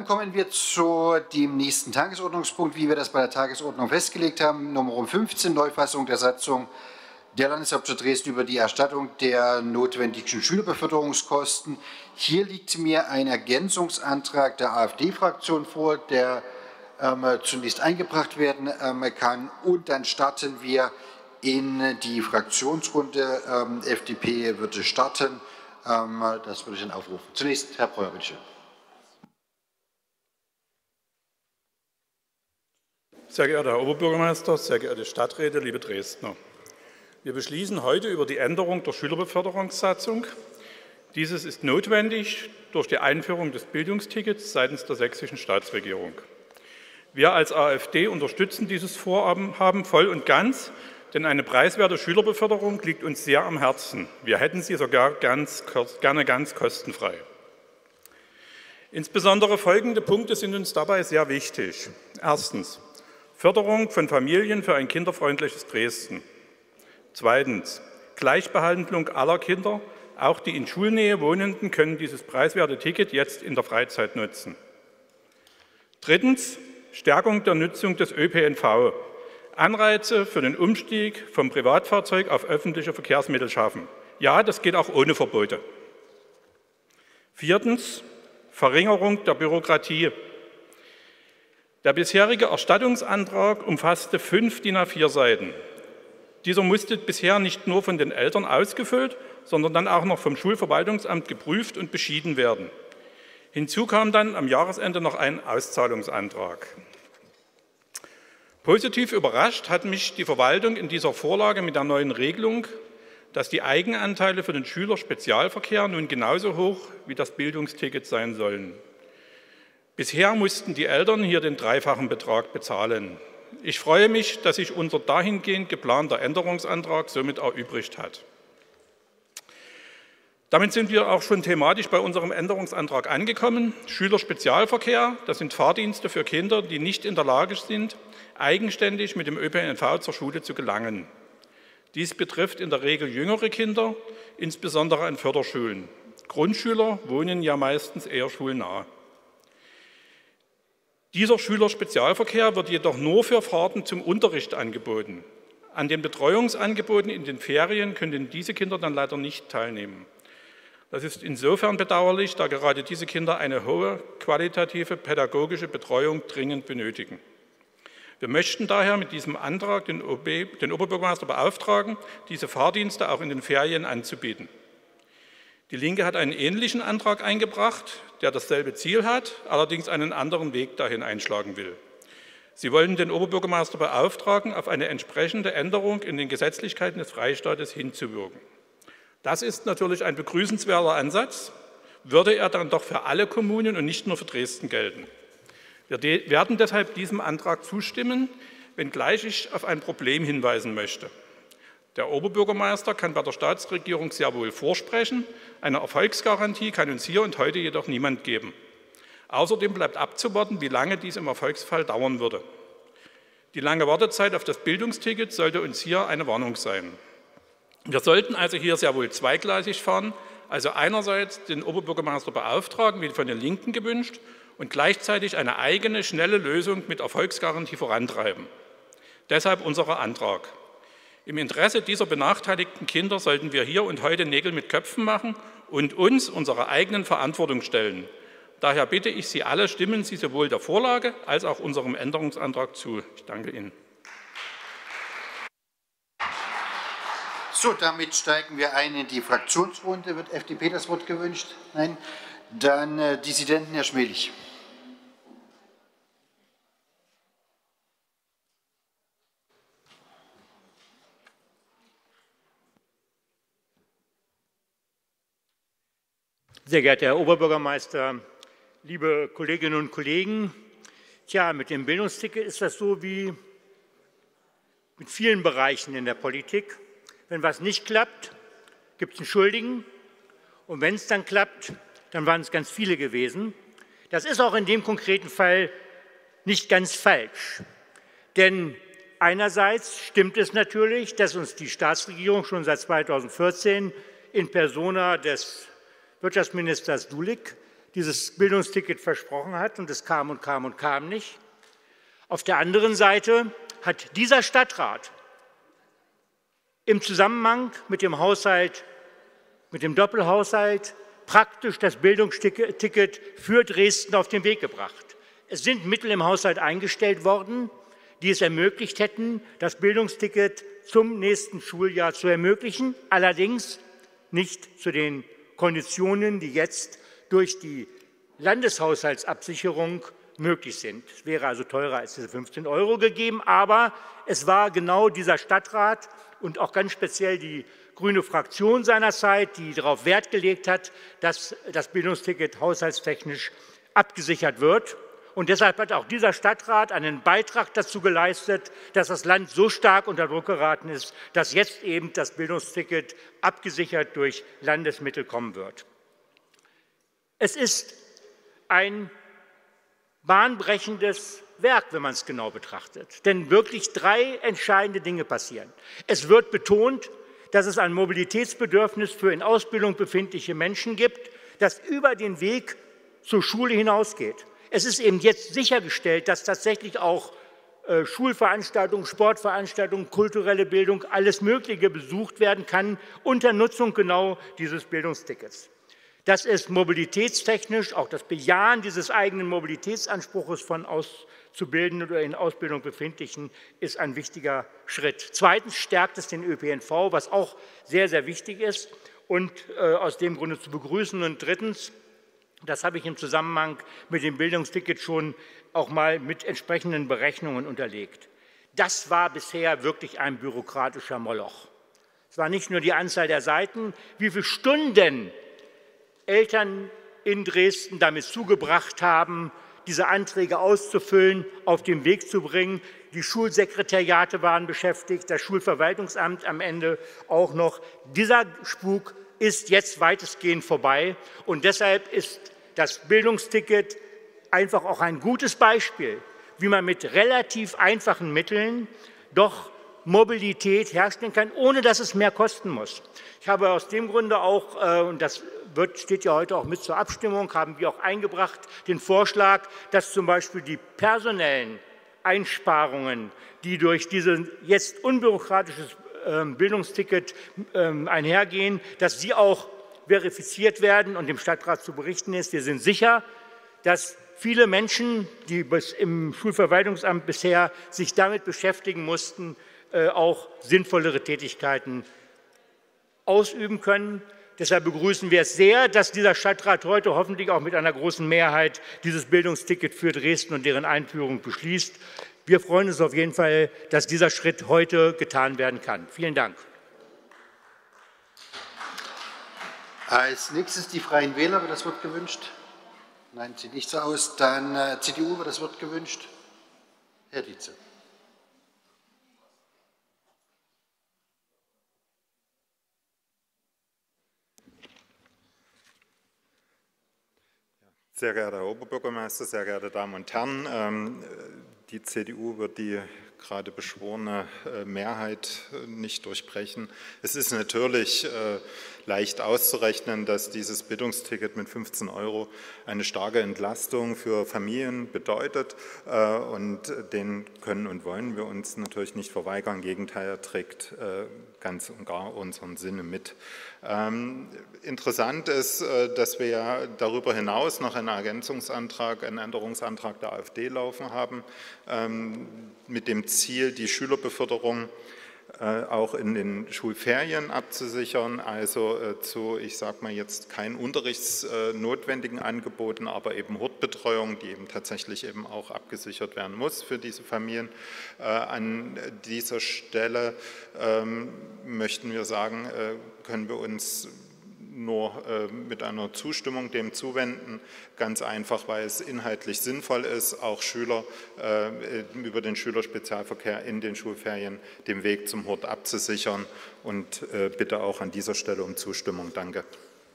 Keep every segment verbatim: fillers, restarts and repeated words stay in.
Dann kommen wir zu dem nächsten Tagesordnungspunkt, wie wir das bei der Tagesordnung festgelegt haben, Nummer fünfzehn, Neufassung der Satzung der Landeshauptstadt Dresden über die Erstattung der notwendigen Schülerbeförderungskosten. Hier liegt mir ein Ergänzungsantrag der AfD-Fraktion vor, der ähm, zunächst eingebracht werden ähm, kann, und dann starten wir in die Fraktionsrunde. Ähm, F D P würde starten. Ähm, das würde ich dann aufrufen. Zunächst Herr Breuer, bitte schön. Sehr geehrter Herr Oberbürgermeister, sehr geehrte Stadträte, liebe Dresdner. Wir beschließen heute über die Änderung der Schülerbeförderungssatzung. Dieses ist notwendig durch die Einführung des Bildungstickets seitens der sächsischen Staatsregierung. Wir als AfD unterstützen dieses Vorhaben voll und ganz, denn eine preiswerte Schülerbeförderung liegt uns sehr am Herzen. Wir hätten sie sogar ganz, gerne ganz kostenfrei. Insbesondere folgende Punkte sind uns dabei sehr wichtig. Erstens: Förderung von Familien für ein kinderfreundliches Dresden. Zweitens: Gleichbehandlung aller Kinder. Auch die in Schulnähe Wohnenden können dieses preiswerte Ticket jetzt in der Freizeit nutzen. Drittens: Stärkung der Nutzung des Ö P N V. Anreize für den Umstieg vom Privatfahrzeug auf öffentliche Verkehrsmittel schaffen. Ja, das geht auch ohne Verbote. Viertens: Verringerung der Bürokratie. Der bisherige Erstattungsantrag umfasste fünf DIN A vier Seiten. Dieser musste bisher nicht nur von den Eltern ausgefüllt, sondern dann auch noch vom Schulverwaltungsamt geprüft und beschieden werden. Hinzu kam dann am Jahresende noch ein Auszahlungsantrag. Positiv überrascht hat mich die Verwaltung in dieser Vorlage mit der neuen Regelung, dass die Eigenanteile für den Schülerspezialverkehr nun genauso hoch wie das Bildungsticket sein sollen. Bisher mussten die Eltern hier den dreifachen Betrag bezahlen. Ich freue mich, dass sich unser dahingehend geplanter Änderungsantrag somit erübrigt hat. Damit sind wir auch schon thematisch bei unserem Änderungsantrag angekommen. Schülerspezialverkehr, das sind Fahrdienste für Kinder, die nicht in der Lage sind, eigenständig mit dem Ö P N V zur Schule zu gelangen. Dies betrifft in der Regel jüngere Kinder, insbesondere an Förderschulen. Grundschüler wohnen ja meistens eher schulnah. Dieser Schülerspezialverkehr wird jedoch nur für Fahrten zum Unterricht angeboten. An den Betreuungsangeboten in den Ferien können diese Kinder dann leider nicht teilnehmen. Das ist insofern bedauerlich, da gerade diese Kinder eine hohe qualitative pädagogische Betreuung dringend benötigen. Wir möchten daher mit diesem Antrag den, O B, den Oberbürgermeister beauftragen, diese Fahrdienste auch in den Ferien anzubieten. Die Linke hat einen ähnlichen Antrag eingebracht, der dasselbe Ziel hat, allerdings einen anderen Weg dahin einschlagen will. Sie wollen den Oberbürgermeister beauftragen, auf eine entsprechende Änderung in den Gesetzlichkeiten des Freistaates hinzuwirken. Das ist natürlich ein begrüßenswerter Ansatz, würde er dann doch für alle Kommunen und nicht nur für Dresden gelten. Wir werden deshalb diesem Antrag zustimmen, wenngleich ich auf ein Problem hinweisen möchte. Der Oberbürgermeister kann bei der Staatsregierung sehr wohl vorsprechen, eine Erfolgsgarantie kann uns hier und heute jedoch niemand geben. Außerdem bleibt abzuwarten, wie lange dies im Erfolgsfall dauern würde. Die lange Wartezeit auf das Bildungsticket sollte uns hier eine Warnung sein. Wir sollten also hier sehr wohl zweigleisig fahren, also einerseits den Oberbürgermeister beauftragen, wie von den Linken gewünscht, und gleichzeitig eine eigene, schnelle Lösung mit Erfolgsgarantie vorantreiben. Deshalb unser Antrag. Im Interesse dieser benachteiligten Kinder sollten wir hier und heute Nägel mit Köpfen machen und uns unserer eigenen Verantwortung stellen. Daher bitte ich Sie alle, stimmen Sie sowohl der Vorlage als auch unserem Änderungsantrag zu. Ich danke Ihnen. So, damit steigen wir ein in die Fraktionsrunde. Wird F D P das Wort gewünscht? Nein? Dann äh, Dissidenten, Herr Schmelich. Sehr geehrter Herr Oberbürgermeister, liebe Kolleginnen und Kollegen, tja, mit dem Bildungsticket ist das so wie mit vielen Bereichen in der Politik. Wenn was nicht klappt, gibt es einen Schuldigen, und wenn es dann klappt, dann waren es ganz viele gewesen. Das ist auch in dem konkreten Fall nicht ganz falsch, denn einerseits stimmt es natürlich, dass uns die Staatsregierung schon seit zweitausendvierzehn in Persona des Wirtschaftsministers Dulick dieses Bildungsticket versprochen hat, und es kam und kam und kam nicht. Auf der anderen Seite hat dieser Stadtrat im Zusammenhang mit dem Haushalt, mit dem Doppelhaushalt, praktisch das Bildungsticket für Dresden auf den Weg gebracht. Es sind Mittel im Haushalt eingestellt worden, die es ermöglicht hätten, das Bildungsticket zum nächsten Schuljahr zu ermöglichen, allerdings nicht zu den Konditionen, die jetzt durch die Landeshaushaltsabsicherung möglich sind. Es wäre also teurer als diese fünfzehn Euro gegeben, aber es war genau dieser Stadtrat und auch ganz speziell die grüne Fraktion seinerzeit, die darauf Wert gelegt hat, dass das Bildungsticket haushaltstechnisch abgesichert wird. Und deshalb hat auch dieser Stadtrat einen Beitrag dazu geleistet, dass das Land so stark unter Druck geraten ist, dass jetzt eben das Bildungsticket abgesichert durch Landesmittel kommen wird. Es ist ein bahnbrechendes Werk, wenn man es genau betrachtet. Denn wirklich drei entscheidende Dinge passieren. Es wird betont, dass es ein Mobilitätsbedürfnis für in Ausbildung befindliche Menschen gibt, das über den Weg zur Schule hinausgeht. Es ist eben jetzt sichergestellt, dass tatsächlich auch äh, Schulveranstaltungen, Sportveranstaltungen, kulturelle Bildung, alles Mögliche besucht werden kann unter Nutzung genau dieses Bildungstickets. Das ist mobilitätstechnisch, auch das Bejahen dieses eigenen Mobilitätsanspruches von Auszubildenden oder in Ausbildung Befindlichen ist ein wichtiger Schritt. Zweitens stärkt es den Ö P N V, was auch sehr, sehr wichtig ist und äh, aus dem Grunde zu begrüßen. Und drittens, das habe ich im Zusammenhang mit dem Bildungsticket schon auch mal mit entsprechenden Berechnungen unterlegt. Das war bisher wirklich ein bürokratischer Moloch. Es war nicht nur die Anzahl der Seiten, wie viele Stunden Eltern in Dresden damit zugebracht haben, diese Anträge auszufüllen, auf den Weg zu bringen. Die Schulsekretariate waren beschäftigt, das Schulverwaltungsamt am Ende auch noch. Dieser Spuk ist jetzt weitestgehend vorbei und deshalb ist das Bildungsticket einfach auch ein gutes Beispiel, wie man mit relativ einfachen Mitteln doch Mobilität herstellen kann, ohne dass es mehr kosten muss. Ich habe aus dem Grunde auch, und das wird, steht ja heute auch mit zur Abstimmung, haben wir auch eingebracht, den Vorschlag, dass zum Beispiel die personellen Einsparungen, die durch dieses jetzt unbürokratisches Bildungsticket einhergehen, dass sie auch verifiziert werden und dem Stadtrat zu berichten ist. Wir sind sicher, dass viele Menschen, die im Schulverwaltungsamt bisher sich damit beschäftigen mussten, auch sinnvollere Tätigkeiten ausüben können. Deshalb begrüßen wir es sehr, dass dieser Stadtrat heute hoffentlich auch mit einer großen Mehrheit dieses Bildungsticket für Dresden und deren Einführung beschließt. Wir freuen uns auf jeden Fall, dass dieser Schritt heute getan werden kann. Vielen Dank. Als nächstes die Freien Wähler. Wird das Wort gewünscht? Nein, sieht nicht so aus. Dann äh, C D U. Wird das Wort gewünscht? Herr Dietze. Sehr geehrter Herr Oberbürgermeister, sehr geehrte Damen und Herren, die C D U wird die gerade beschworene Mehrheit nicht durchbrechen. Es ist natürlich leicht auszurechnen, dass dieses Bildungsticket mit fünfzehn Euro eine starke Entlastung für Familien bedeutet und den können und wollen wir uns natürlich nicht verweigern. Im Gegenteil, er trägt ganz und gar unseren Sinne mit. Ähm, interessant ist, dass wir ja darüber hinaus noch einen Ergänzungsantrag, einen Änderungsantrag der AfD laufen haben, ähm, mit dem Ziel, die Schülerbeförderung äh, auch in den Schulferien abzusichern, also äh, zu, ich sage mal jetzt, kein unterrichtsnotwendigen äh, Angeboten, aber eben Hortbetreuung, die eben tatsächlich eben auch abgesichert werden muss für diese Familien. Äh, an dieser Stelle ähm, möchten wir sagen, äh, können wir uns nur äh, mit einer Zustimmung dem zuwenden, ganz einfach, weil es inhaltlich sinnvoll ist, auch Schüler äh, über den Schülerspezialverkehr in den Schulferien den Weg zum Hort abzusichern und äh, bitte auch an dieser Stelle um Zustimmung. Danke.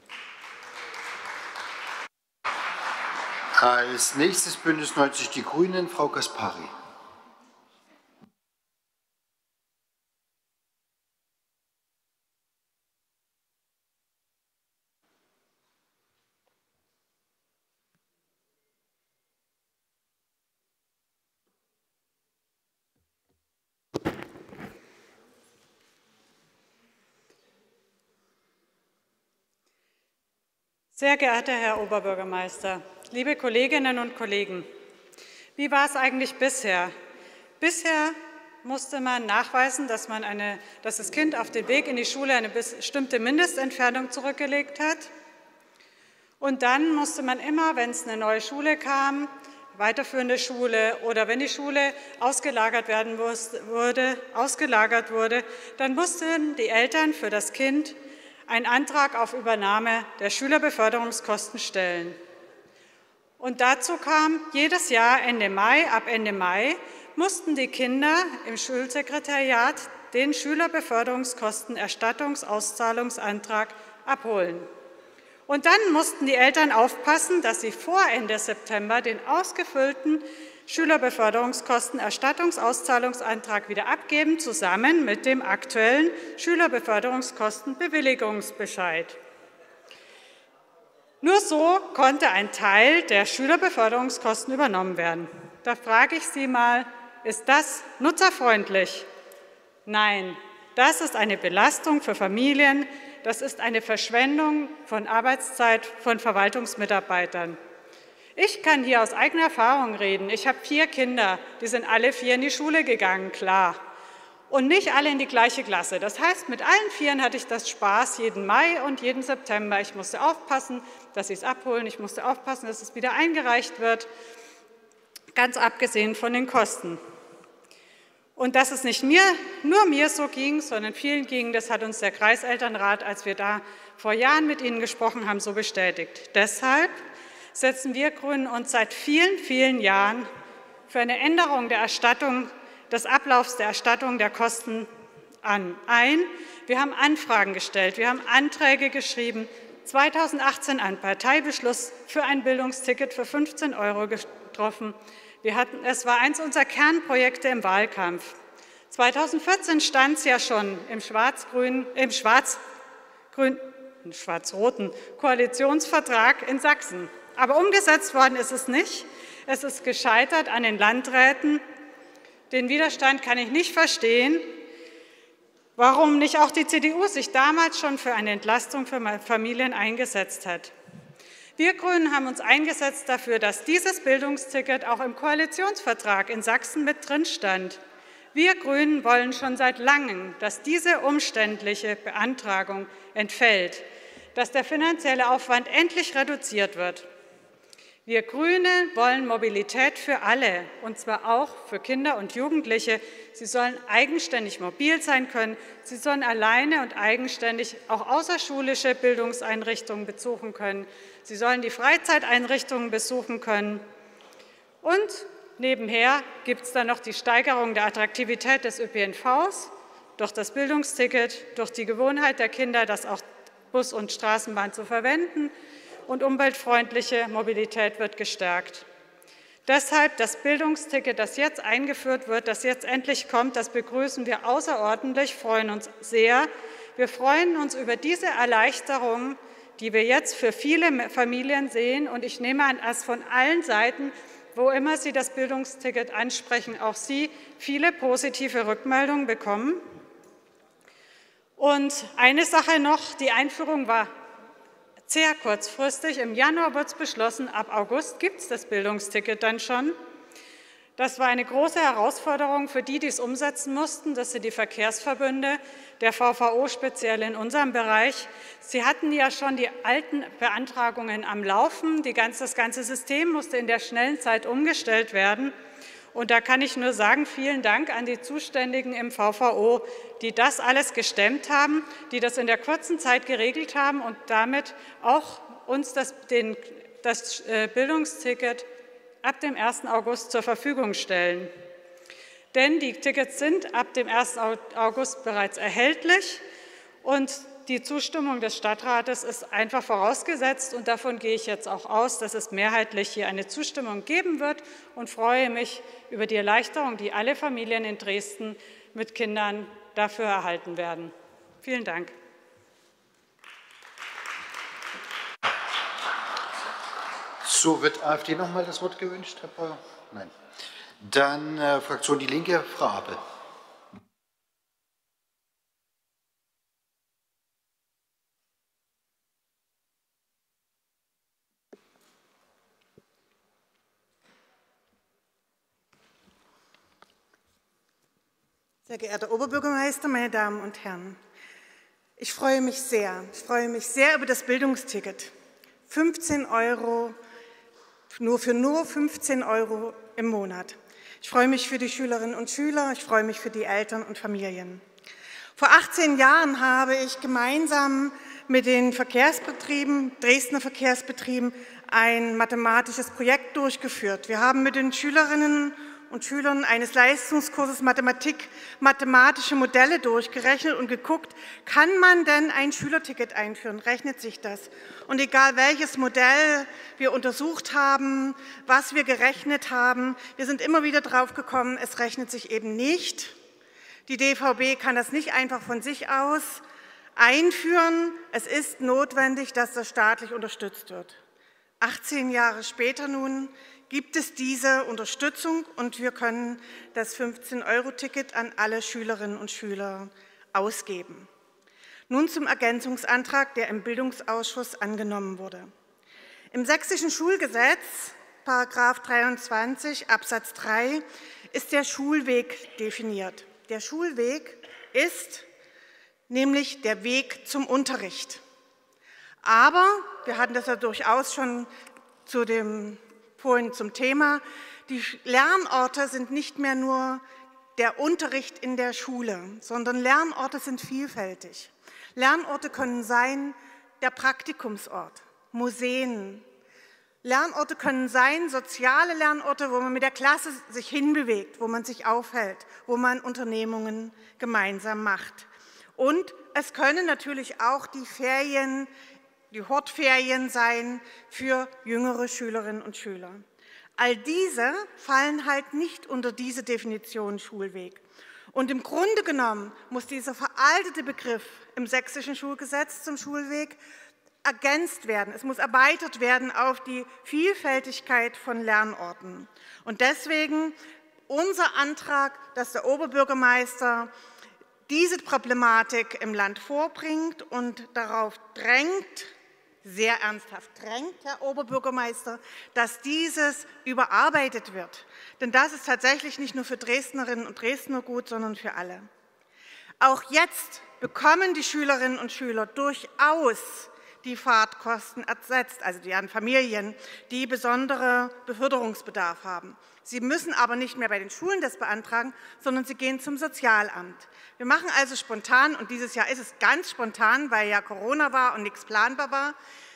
Als nächstes Bündnis neunzig Die Grünen, Frau Kaspari. Sehr geehrter Herr Oberbürgermeister, liebe Kolleginnen und Kollegen, wie war es eigentlich bisher? Bisher musste man nachweisen, dass, man eine, dass das Kind auf dem Weg in die Schule eine bestimmte Mindestentfernung zurückgelegt hat. Und dann musste man immer, wenn es eine neue Schule kam, weiterführende Schule oder wenn die Schule ausgelagert werden wurde, ausgelagert wurde, dann mussten die Eltern für das Kind einen Antrag auf Übernahme der Schülerbeförderungskosten stellen. Und dazu kam jedes Jahr Ende Mai, ab Ende Mai mussten die Kinder im Schulsekretariat den Schülerbeförderungskostenerstattungsauszahlungsantrag abholen. Und dann mussten die Eltern aufpassen, dass sie vor Ende September den ausgefüllten Schülerbeförderungskostenerstattungsauszahlungsantrag wieder abgeben, zusammen mit dem aktuellen Schülerbeförderungskostenbewilligungsbescheid. Nur so konnte ein Teil der Schülerbeförderungskosten übernommen werden. Da frage ich Sie mal, ist das nutzerfreundlich? Nein, das ist eine Belastung für Familien, das ist eine Verschwendung von Arbeitszeit von Verwaltungsmitarbeitern. Ich kann hier aus eigener Erfahrung reden. Ich habe vier Kinder, die sind alle vier in die Schule gegangen, klar. Und nicht alle in die gleiche Klasse. Das heißt, mit allen Vieren hatte ich das Spaß jeden Mai und jeden September. Ich musste aufpassen, dass sie es abholen. Ich musste aufpassen, dass es wieder eingereicht wird, ganz abgesehen von den Kosten. Und dass es nicht mir, nur mir so ging, sondern vielen ging, das hat uns der Kreiselternrat, als wir da vor Jahren mit Ihnen gesprochen haben, so bestätigt. Deshalb setzen wir Grünen uns seit vielen, vielen Jahren für eine Änderung der Erstattung, des Ablaufs der Erstattung der Kosten an, ein. Wir haben Anfragen gestellt, wir haben Anträge geschrieben, zweitausendachtzehn einen Parteibeschluss für ein Bildungsticket für fünfzehn Euro getroffen. Wir hatten, es war eins unserer Kernprojekte im Wahlkampf. zweitausendvierzehn stand es ja schon im schwarz-grünen, im schwarz-grün, schwarz-roten Koalitionsvertrag in Sachsen. Aber umgesetzt worden ist es nicht. Es ist gescheitert an den Landräten. Den Widerstand kann ich nicht verstehen, warum nicht auch die C D U sich damals schon für eine Entlastung für Familien eingesetzt hat. Wir Grünen haben uns eingesetzt dafür, dass dieses Bildungsticket auch im Koalitionsvertrag in Sachsen mit drin stand. Wir Grünen wollen schon seit langem, dass diese umständliche Beantragung entfällt, dass der finanzielle Aufwand endlich reduziert wird. Wir Grüne wollen Mobilität für alle, und zwar auch für Kinder und Jugendliche. Sie sollen eigenständig mobil sein können. Sie sollen alleine und eigenständig auch außerschulische Bildungseinrichtungen besuchen können. Sie sollen die Freizeiteinrichtungen besuchen können. Und nebenher gibt es dann noch die Steigerung der Attraktivität des Ö P N Vs durch das Bildungsticket, durch die Gewohnheit der Kinder, das auch Bus und Straßenbahn zu verwenden. Und umweltfreundliche Mobilität wird gestärkt. Deshalb das Bildungsticket, das jetzt eingeführt wird, das jetzt endlich kommt, das begrüßen wir außerordentlich, freuen uns sehr. Wir freuen uns über diese Erleichterung, die wir jetzt für viele Familien sehen. Und ich nehme an, dass von allen Seiten, wo immer Sie das Bildungsticket ansprechen, auch Sie viele positive Rückmeldungen bekommen. Und eine Sache noch, die Einführung war sehr kurzfristig. Im Januar wird es beschlossen, ab August gibt es das Bildungsticket dann schon. Das war eine große Herausforderung für die, die es umsetzen mussten. Das sind die Verkehrsverbünde, der V V O speziell in unserem Bereich. Sie hatten ja schon die alten Beantragungen am Laufen. Die ganz, das ganze System musste in der schnellen Zeit umgestellt werden. Und da kann ich nur sagen, vielen Dank an die Zuständigen im V V O, die das alles gestemmt haben, die das in der kurzen Zeit geregelt haben und damit auch uns das, den, das Bildungsticket ab dem ersten August zur Verfügung stellen. Denn die Tickets sind ab dem ersten August bereits erhältlich und die Zustimmung des Stadtrates ist einfach vorausgesetzt und davon gehe ich jetzt auch aus, dass es mehrheitlich hier eine Zustimmung geben wird und freue mich über die Erleichterung, die alle Familien in Dresden mit Kindern dafür erhalten werden. Vielen Dank. So, wird AfD noch mal das Wort gewünscht, Herr Breuer? Nein. Dann äh, Fraktion Die Linke, Frau Apel. Sehr geehrter Oberbürgermeister, meine Damen und Herren, ich freue mich sehr, ich freue mich sehr über das Bildungsticket. fünfzehn Euro, nur für nur fünfzehn Euro im Monat. Ich freue mich für die Schülerinnen und Schüler, ich freue mich für die Eltern und Familien. Vor achtzehn Jahren habe ich gemeinsam mit den Verkehrsbetrieben, Dresdner Verkehrsbetrieben, ein mathematisches Projekt durchgeführt. Wir haben mit den Schülerinnen und Schülern eines Leistungskurses Mathematik mathematische Modelle durchgerechnet und geguckt, kann man denn ein Schülerticket einführen, rechnet sich das? Und egal welches Modell wir untersucht haben, was wir gerechnet haben, wir sind immer wieder drauf gekommen, es rechnet sich eben nicht. Die D V B kann das nicht einfach von sich aus einführen. Es ist notwendig, dass das staatlich unterstützt wird. achtzehn Jahre später nun gibt es diese Unterstützung und wir können das fünfzehn Euro Ticket an alle Schülerinnen und Schüler ausgeben. Nun zum Ergänzungsantrag, der im Bildungsausschuss angenommen wurde. Im Sächsischen Schulgesetz, Paragraph dreiundzwanzig Absatz drei, ist der Schulweg definiert. Der Schulweg ist nämlich der Weg zum Unterricht. Aber, wir hatten das ja durchaus schon zu dem, vorhin zum Thema, die Lernorte sind nicht mehr nur der Unterricht in der Schule, sondern Lernorte sind vielfältig. Lernorte können sein der Praktikumsort, Museen. Lernorte können sein soziale Lernorte, wo man mit der Klasse sich hinbewegt, wo man sich aufhält, wo man Unternehmungen gemeinsam macht. Und es können natürlich auch die Ferien, die Hortferien sein für jüngere Schülerinnen und Schüler. All diese fallen halt nicht unter diese Definition Schulweg. Und im Grunde genommen muss dieser veraltete Begriff im Sächsischen Schulgesetz zum Schulweg ergänzt werden. Es muss erweitert werden auf die Vielfältigkeit von Lernorten. Und deswegen unser Antrag, dass der Oberbürgermeister diese Problematik im Land vorbringt und darauf drängt, sehr ernsthaft drängt, Herr Oberbürgermeister, dass dieses überarbeitet wird. Denn das ist tatsächlich nicht nur für Dresdnerinnen und Dresdner gut, sondern für alle. Auch jetzt bekommen die Schülerinnen und Schüler durchaus die Fahrtkosten ersetzt, also deren Familien, die besondere Beförderungsbedarf haben. Sie müssen aber nicht mehr bei den Schulen das beantragen, sondern sie gehen zum Sozialamt. Wir machen also spontan, und dieses Jahr ist es ganz spontan, weil ja Corona war und nichts planbar war,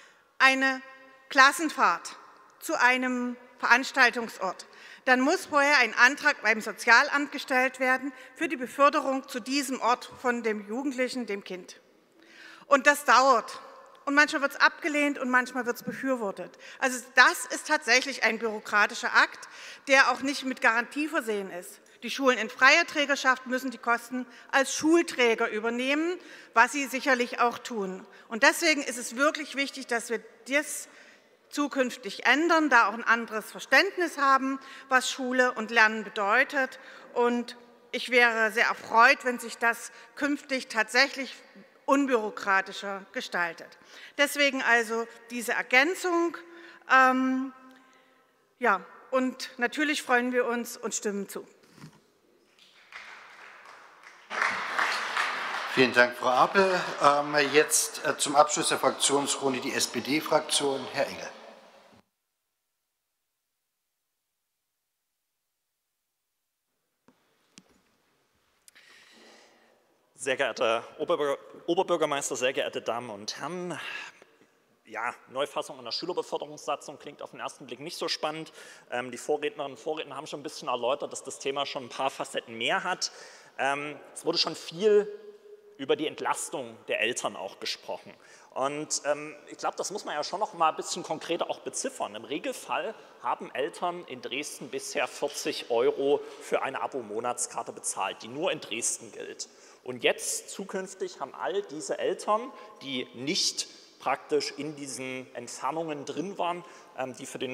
eine Klassenfahrt zu einem Veranstaltungsort. Dann muss vorher ein Antrag beim Sozialamt gestellt werden für die Beförderung zu diesem Ort von dem Jugendlichen, dem Kind. Und das dauert. Und manchmal wird es abgelehnt und manchmal wird es befürwortet. Also das ist tatsächlich ein bürokratischer Akt, der auch nicht mit Garantie versehen ist. Die Schulen in freier Trägerschaft müssen die Kosten als Schulträger übernehmen, was sie sicherlich auch tun. Und deswegen ist es wirklich wichtig, dass wir das zukünftig ändern, da auch ein anderes Verständnis haben, was Schule und Lernen bedeutet. Und ich wäre sehr erfreut, wenn sich das künftig tatsächlich unbürokratischer gestaltet. Deswegen also diese Ergänzung. Ähm, ja, und natürlich freuen wir uns und stimmen zu. Vielen Dank, Frau Apel. Ähm, jetzt äh, zum Abschluss der Fraktionsrunde die S P D-Fraktion. Herr Engel. Sehr geehrter Oberbürger, Oberbürgermeister, sehr geehrte Damen und Herren, ja, Neufassung einer Schülerbeförderungssatzung klingt auf den ersten Blick nicht so spannend. Ähm, die Vorrednerinnen und Vorredner haben schon ein bisschen erläutert, dass das Thema schon ein paar Facetten mehr hat. Ähm, es wurde schon viel über die Entlastung der Eltern auch gesprochen. Und ähm, ich glaube, das muss man ja schon noch mal ein bisschen konkreter auch beziffern. Im Regelfall haben Eltern in Dresden bisher vierzig Euro für eine Abo-Monatskarte bezahlt, die nur in Dresden gilt. Und jetzt zukünftig haben all diese Eltern, die nicht praktisch in diesen Entfernungen drin waren, die für den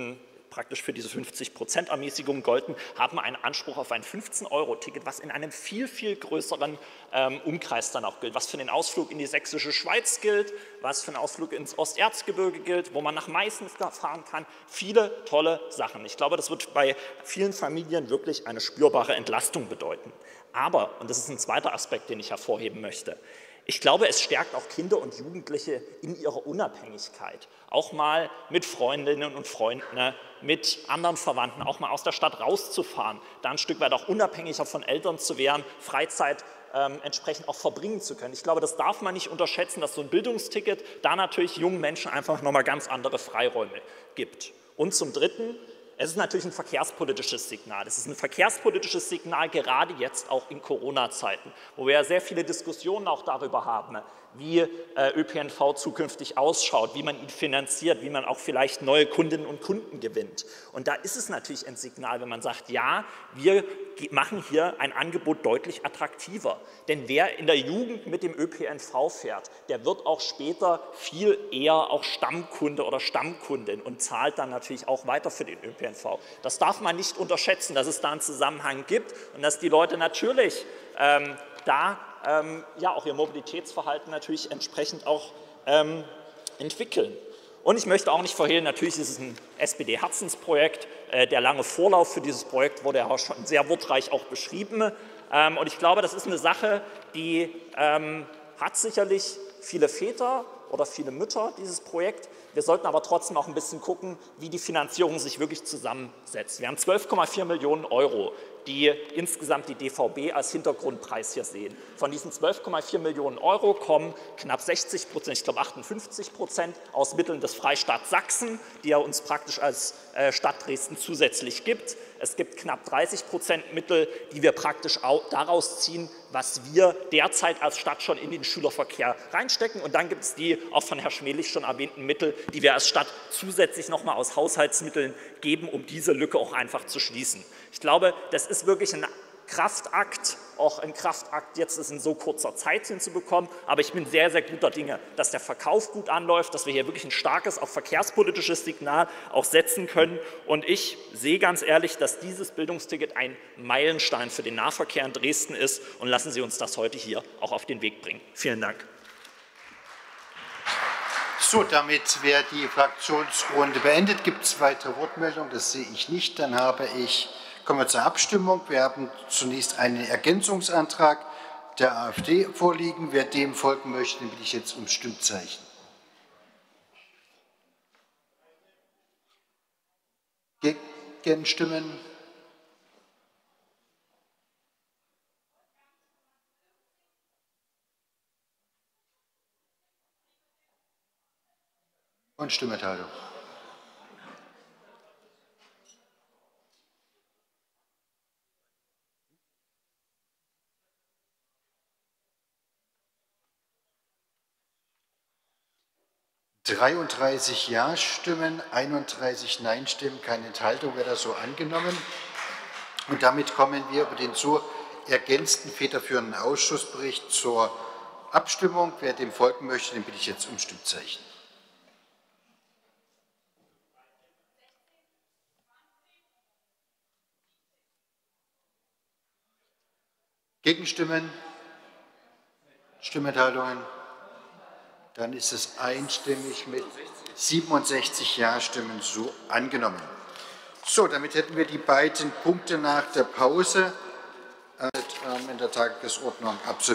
praktisch für diese fünfzig Prozent Ermäßigung golden, haben einen Anspruch auf ein fünfzehn Euro Ticket, was in einem viel, viel größeren ähm, Umkreis dann auch gilt, was für den Ausflug in die sächsische Schweiz gilt, was für den Ausflug ins Osterzgebirge gilt, wo man nach Meißen fahren kann. Viele tolle Sachen. Ich glaube, das wird bei vielen Familien wirklich eine spürbare Entlastung bedeuten. Aber, und das ist ein zweiter Aspekt, den ich hervorheben möchte, ich glaube, es stärkt auch Kinder und Jugendliche in ihrer Unabhängigkeit, auch mal mit Freundinnen und Freunden, mit anderen Verwandten, auch mal aus der Stadt rauszufahren, da ein Stück weit auch unabhängiger von Eltern zu werden, Freizeit ähm, entsprechend auch verbringen zu können. Ich glaube, das darf man nicht unterschätzen, dass so ein Bildungsticket da natürlich jungen Menschen einfach nochmal ganz andere Freiräume gibt. Und zum Dritten, es ist natürlich ein verkehrspolitisches Signal. Es ist ein verkehrspolitisches Signal, gerade jetzt auch in Corona-Zeiten, wo wir ja sehr viele Diskussionen auch darüber haben, wie äh, Ö P N V zukünftig ausschaut, wie man ihn finanziert, wie man auch vielleicht neue Kundinnen und Kunden gewinnt. Und da ist es natürlich ein Signal, wenn man sagt, ja, wir machen hier ein Angebot deutlich attraktiver. Denn wer in der Jugend mit dem Ö P N V fährt, der wird auch später viel eher auch Stammkunde oder Stammkundin und zahlt dann natürlich auch weiter für den Ö P N V. Das darf man nicht unterschätzen, dass es da einen Zusammenhang gibt und dass die Leute natürlich ähm, da ähm, ja auch ihr Mobilitätsverhalten natürlich entsprechend auch ähm, entwickeln. Und ich möchte auch nicht verhehlen, natürlich ist es ein S P D-Herzensprojekt. Äh, der lange Vorlauf für dieses Projekt wurde ja auch schon sehr wortreich auch beschrieben. Ähm, und ich glaube, das ist eine Sache, die ähm, hat sicherlich viele Väter oder viele Mütter, dieses Projekt. Wir sollten aber trotzdem auch ein bisschen gucken, wie die Finanzierung sich wirklich zusammensetzt. Wir haben zwölf Komma vier Millionen Euro, die insgesamt die D V B als Hintergrundpreis hier sehen. Von diesen zwölf Komma vier Millionen Euro kommen knapp sechzig Prozent, ich glaube achtundfünfzig Prozent aus Mitteln des Freistaats Sachsen, die er uns praktisch als äh, Stadt Dresden zusätzlich gibt. Es gibt knapp dreißig Prozent Mittel, die wir praktisch auch daraus ziehen, was wir derzeit als Stadt schon in den Schülerverkehr reinstecken. Und dann gibt es die auch von Herrn Schmelich schon erwähnten Mittel, die wir als Stadt zusätzlich nochmal aus Haushaltsmitteln geben, um diese Lücke auch einfach zu schließen. Ich glaube, das ist wirklich ein Kraftakt, auch ein Kraftakt, jetzt es in so kurzer Zeit hinzubekommen. Aber ich bin sehr, sehr guter Dinge, dass der Verkauf gut anläuft, dass wir hier wirklich ein starkes, auch verkehrspolitisches Signal auch setzen können. Und ich sehe ganz ehrlich, dass dieses Bildungsticket ein Meilenstein für den Nahverkehr in Dresden ist. Und lassen Sie uns das heute hier auch auf den Weg bringen. Vielen Dank. So, damit wäre die Fraktionsrunde beendet. Gibt es weitere Wortmeldungen? Das sehe ich nicht. Dann habe ich Kommen wir zur Abstimmung. Wir haben zunächst einen Ergänzungsantrag der AfD vorliegen. Wer dem folgen möchte, den bitte ich jetzt um Stimmzeichen. Gegenstimmen? Und Stimmenthaltung. dreiunddreißig Ja-Stimmen, einunddreißig Nein-Stimmen, keine Enthaltung, wird das so angenommen. Und damit kommen wir über den so ergänzten federführenden Ausschussbericht zur Abstimmung. Wer dem folgen möchte, den bitte ich jetzt um Stimmzeichen. Gegenstimmen? Stimmenthaltungen? Dann ist es einstimmig mit siebenundsechzig Ja-Stimmen so angenommen. So, damit hätten wir die beiden Punkte nach der Pause in der Tagesordnung absolviert.